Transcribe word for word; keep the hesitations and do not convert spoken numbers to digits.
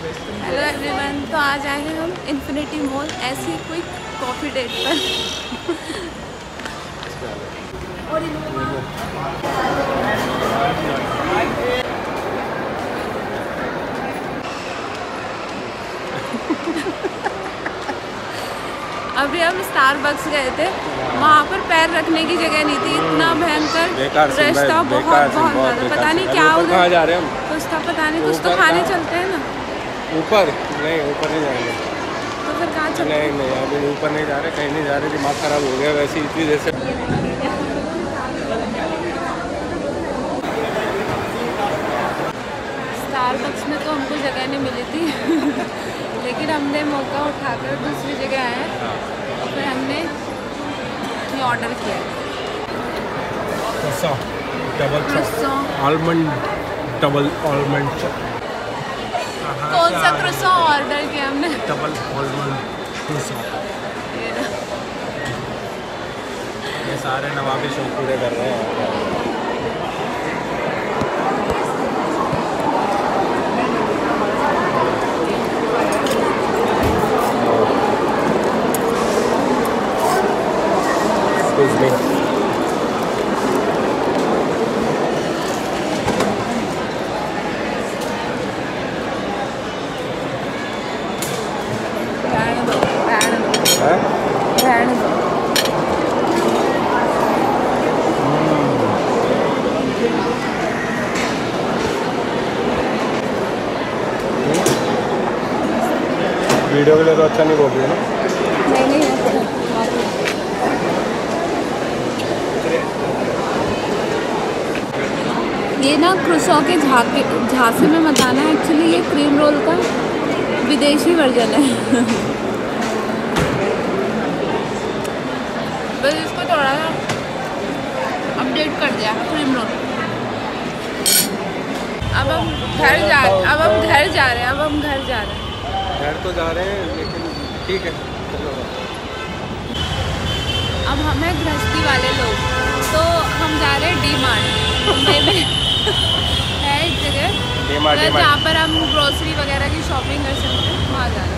Hello everyone, तो आज आए हैं हम इन्फिनिटी मॉल ऐसी क्विक कॉफ़ी डेट पर। और अभी हम स्टारबक्स गए थे, वहाँ पर पैर रखने की जगह नहीं थी, इतना भयंकर रश था, बहुत बहुत ज़्यादा। पता नहीं क्या उधर जा रहे हैं हम, कुछ था पता नहीं, कुछ तो खाने चलते हैं ना। ऊपर नहीं, ऊपर नहीं जाएंगे। तो फिर कहाँ चलते? नहीं नहीं, अभी ऊपर नहीं जा रहे, कहीं नहीं जा रहे, दिमाग खराब हो गया वैसे इतनी देर से। स्टारबक्स में तो हमको जगह नहीं मिली थी लेकिन हमने मौका उठाकर दूसरी जगह आए और फिर हमने ये ऑर्डर किया, डबल आलमंड डबल आलमंड। कौन सा क्रोसॉ ऑर्डर किया हमने? Double almond croissant. ये सारे नवाबी शौक पूरे कर रहे हैं। Excuse me. रहने दो, रहने दो, हैं? रहने दो। वीडियो के लिए तो अच्छा नहीं बोल रही है ना? नहीं नहीं, ये ना क्रोसॉ के झाके झांसे में मत आना है। एक्चुअली ये क्रीम रोल का विदेशी वर्जन है बस इसको थोड़ा सा अपडेट कर दिया क्रीम रोल। अब हम घर जा अब हम घर जा रहे हैं अब हम घर जा रहे हैं घर तो जा रहे हैं लेकिन ठीक है, चलो। अब हम हैं गृहस्थी वाले लोग, तो हम जा रहे हैं डी मार्ट। मुंबई में है एक जगह जहाँ पर हम ग्रोसरी वगैरह की शॉपिंग कर सकते हैं, वहाँ जा रहे हैं।